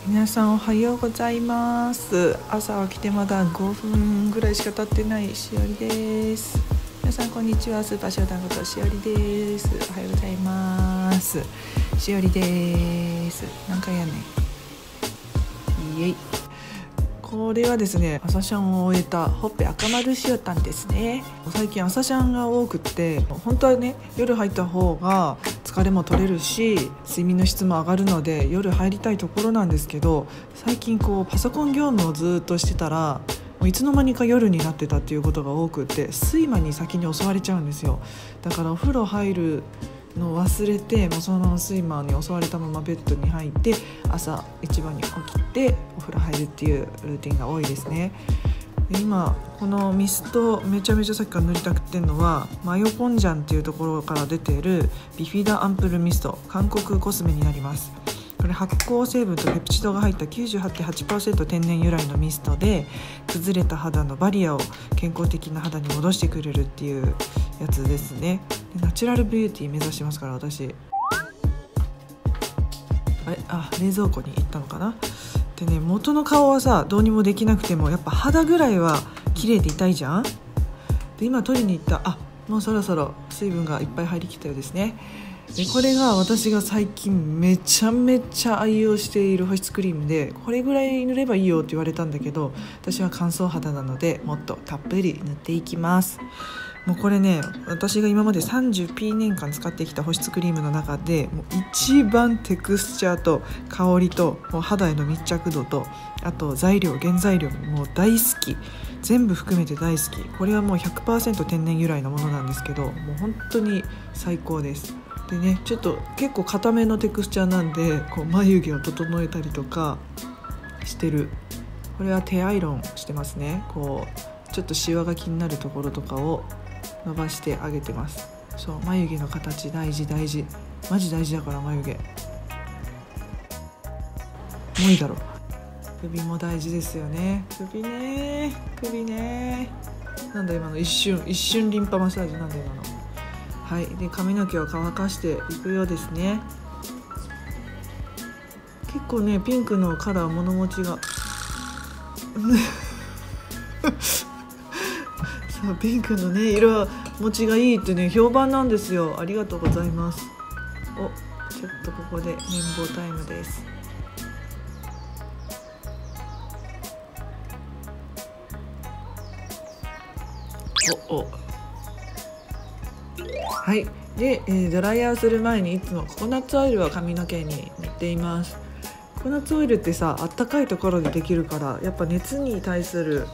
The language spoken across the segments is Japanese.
皆さんおはようございます。朝起きてまだ5分ぐらいしか経ってないしおりです。皆さんこんにちは。スーパーショータンことしおりです。おはようございます。しおりです。何回やねん。イエイ。これはですね、朝シャンを終えたほっぺ赤丸しおたんですね。最近朝シャンが多くって本当はね、夜入った方が疲れも取れるし睡眠の質も上がるので夜入りたいところなんですけど、最近パソコン業務をずっとしてたらもういつの間にか夜になってたっていうことが多くって睡魔に先に襲われちゃうんですよ。だからお風呂入るのを忘れてもうそのまま睡魔に襲われたままベッドに入って朝一番に起きてお風呂入るっていうルーティンが多いですね。で今このミストめちゃめちゃさっきから塗りたくってんのはマヨポンジャンっていうところから出ているビフィダアンプルミスト、韓国コスメになります。これ発酵成分とペプチドが入った 98.8% 天然由来のミストで崩れた肌のバリアを健康的な肌に戻してくれるっていうやつですね。でナチュラルビューティー目指しますから私冷蔵庫に行ったのかな。でね、元の顔はさどうにもできなくてもやっぱ肌ぐらいは綺麗でいたいじゃん。で今取りに行ったもうそろそろ水分がいっぱい入りきったようですね。でこれが私が最近めちゃめちゃ愛用している保湿クリームで、これぐらい塗ればいいよって言われたんだけど私は乾燥肌なのでもっとたっぷり塗っていきます。もうこれね、私が今まで 30P 年間使ってきた保湿クリームの中でもう一番テクスチャーと香りともう肌への密着度とあと原材料もう大好き、全部含めて大好き。これはもう 100% 天然由来のものなんですけどもう本当に最高です。でね、ちょっと結構固めのテクスチャーなんで眉毛を整えたりとかしてる。これは手アイロンしてますね。ちょっとシワが気になるところとかを伸ばしてあげてます。そう、眉毛の形大事マジ大事だから眉毛もういいだろ。首も大事ですよね。首ねなんだ今の一瞬リンパマッサージなんだ今の。はい、で髪の毛を乾かしていくようですね。結構ねピンクのカラー物持ちがそうピンクのね色持ちがいいってね評判なんですよ。ありがとうございます。ちょっとここで綿棒タイムです。はいで、ドライヤーする前にいつもココナッツオイルを髪の毛に塗っています。ココナッツオイルってさあったかいところでできるからやっぱ熱に対する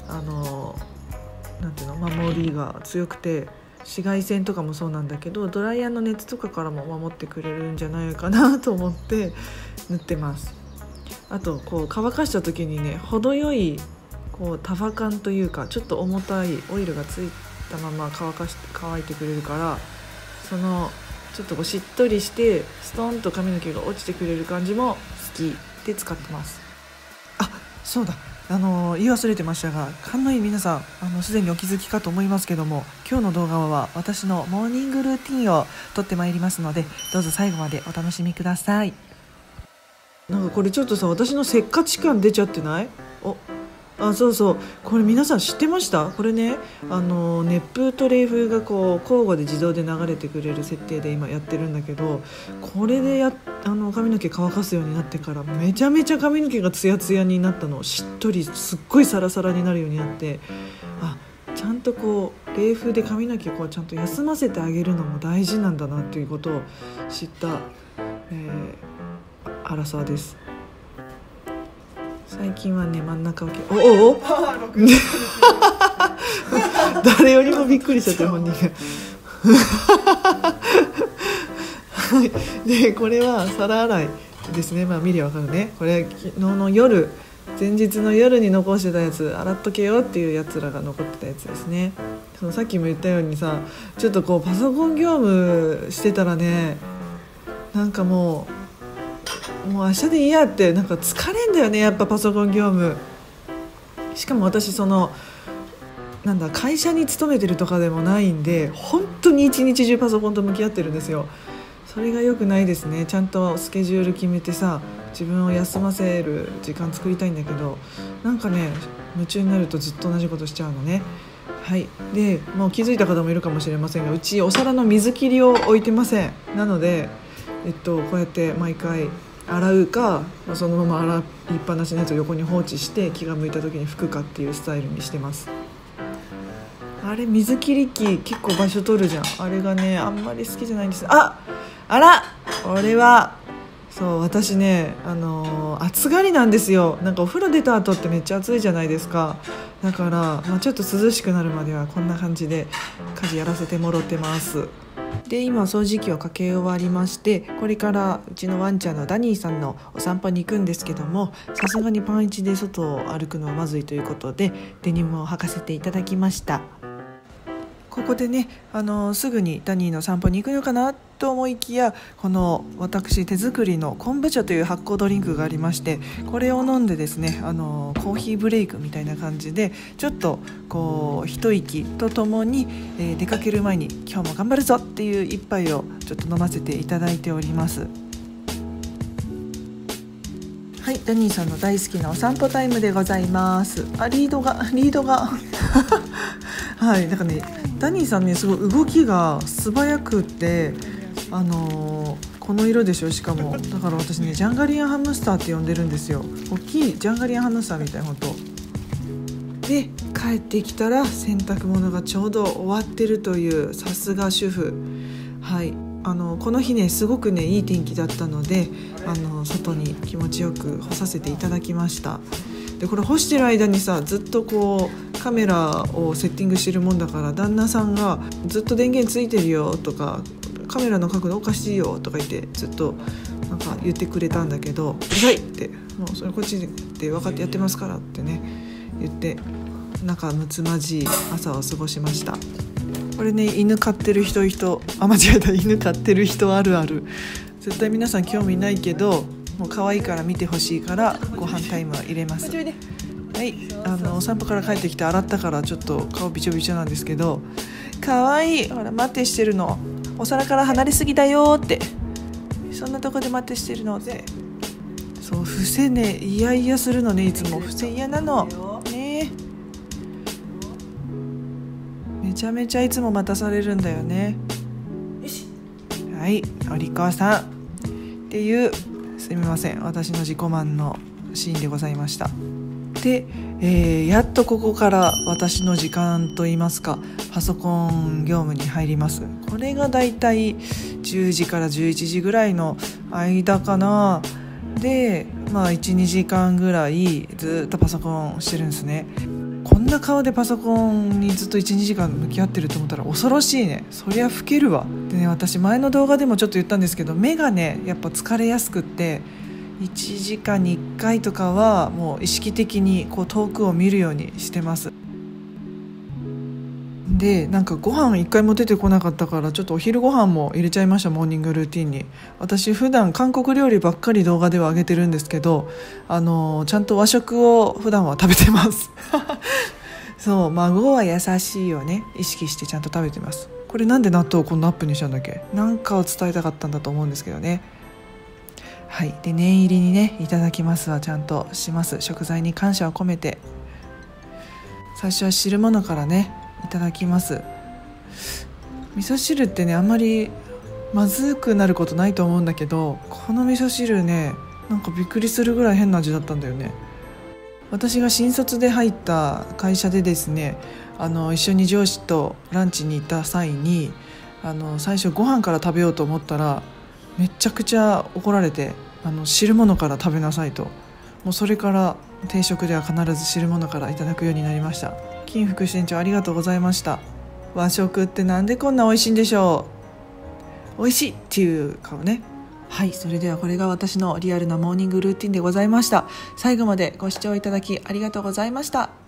なんていうの守りが強くて紫外線とかもそうなんだけどドライヤーの熱とかからも守ってくれるんじゃないかなと思って塗ってます。あと乾かした時にね程よい束感というかちょっと重たいオイルがついたまま乾いてくれるからそのちょっとしっとりしてストンと髪の毛が落ちてくれる感じも好きで使ってます。そうだ言い忘れてましたが勘のいい皆さんすでにお気づきかと思いますけども今日の動画は私のモーニングルーティンを撮ってまいりますのでどうぞ最後までお楽しみください。なんかこれちょっとさ私のせっかち感出ちゃってない？そうこれ皆さん知ってました？これね熱風と冷風が交互で自動で流れてくれる設定で今やってるんだけどこれで髪の毛乾かすようになってからめちゃめちゃ髪の毛がツヤツヤになったの。しっとりすっごいサラサラになるようになってちゃんと冷風で髪の毛ちゃんと休ませてあげるのも大事なんだなっていうことを知った、アラサーです。最近はね真ん中を誰よりもびっくりしちゃって本人がでこれは皿洗いですね。見りゃわかるね。これ昨日の前日の夜に残してたやつ洗っとけよっていうやつらが残ってたやつですね。さっきも言ったようにさちょっとパソコン業務してたらねなんかもう明日でいいやってなんか疲れんだよねやっぱパソコン業務。しかも私会社に勤めてるとかでもないんで本当に一日中パソコンと向き合ってるんですよ。 それが良くないですね。ちゃんとスケジュール決めてさ、自分を休ませる時間作りたいんだけど、なんかね夢中になるとずっと同じことしちゃうのね。はい、でもう気づいた方もいるかもしれませんが、うちお皿の水切りを置いてません。なので、こうやって毎回洗うか、そのまま洗いっぱなしのやつを横に放置して気が向いた時に拭くかっていうスタイルにしてます。あれ水切り機結構場所取るじゃん。あれがねあんまり好きじゃないんです。あら俺はそう私ね暑がりなんですよ。なんかお風呂出た後ってめっちゃ暑いじゃないですか。だから、ちょっと涼しくなるまではこんな感じで家事やらせてもろてます。で今掃除機をかけ終わりまして、これからうちのワンちゃんのダニーさんのお散歩に行くんですけども、さすがにパンイチで外を歩くのはまずいということでデニムを履かせていただきました。ここでねすぐにダニーの散歩に行くのかなと思いきや、この私手作りの昆布茶という発酵ドリンクがありまして、これを飲んでですねコーヒーブレイクみたいな感じでちょっとこう一息とともに、出かける前に今日も頑張るぞっていう一杯をちょっと飲ませていただいております。はい、ダニーさんの大好きなお散歩タイムでございます。リードがはい、なんかねダニーさんねすごい動きが素早くってこの色でしょ。しかもだから私ねジャンガリアンハムスターって呼んでるんですよ。大きいジャンガリアンハムスターみたい本当で、帰ってきたら洗濯物がちょうど終わってるというさすが主婦。はい、この日ねすごくねいい天気だったので外に気持ちよく干させていただきました。でこれ干してる間にさずっとこうカメラをセッティングしてるもんだから、旦那さんがずっと電源ついてるよとかカメラの角度おかしいよとか言ってずっとなんか言ってくれたんだけど、うるさいってもうそれこっちで分かってやってますからってね言って仲睦まじい朝を過ごしました。これね犬飼ってる人間違えた、犬飼ってる人あるある。絶対皆さん興味ないけどもう可愛いから見てほしいからご飯タイムは入れます。はい、お散歩から帰ってきて洗ったからちょっと顔びちょびちょなんですけど、可愛いほら待ってしてるの、お皿から離れすぎだよって、そんなとこで待ってしてるので、そう伏せねいやいやするのね、いつも伏せ嫌なのね、めちゃめちゃいつも待たされるんだよね。はい、お利口さんっていうすみません私の自己満のシーンでございました。で、やっとここから私の時間といいますかパソコン業務に入ります。これがだいたい10時から11時ぐらいの間かな。で1,2 時間ぐらいずっとパソコンしてるんですね。こんな顔でパソコンにずっと 1,2 時間向き合ってると思ったら恐ろしいね。そりゃ老けるわ。でね、私前の動画でもちょっと言ったんですけど、目がねやっぱ疲れやすくって、1時間に1回とかはもう意識的にこう遠くを見るようにしてます。でなんかご飯1回も出てこなかったからちょっとお昼ご飯も入れちゃいました。モーニングルーティンに。私普段韓国料理ばっかり動画では上げてるんですけど、ちゃんと和食を普段は食べてますそう孫は優しいをね意識してちゃんと食べてます。これなんで納豆をこんなアップにしたんだっけ。なんかを伝えたかったんだと思うんですけどね。はい、で念入りにねいただきますはちゃんとします。食材に感謝を込めて最初は汁物からねいただきます。味噌汁ってねあんまりまずくなることないと思うんだけど、この味噌汁ねなんかびっくりするぐらい変な味だったんだよね。私が新卒で入った会社でですね一緒に上司とランチに行った際に最初ご飯から食べようと思ったらめちゃくちゃ怒られて、汁物から食べなさいと。もうそれから定食では必ず汁物からいただくようになりました。金副支店長ありがとうございました。和食ってなんでこんな美味しいんでしょう。美味しいっていう顔ね。はい、それではこれが私のリアルなモーニングルーティンでございました。最後までご視聴いただきありがとうございました。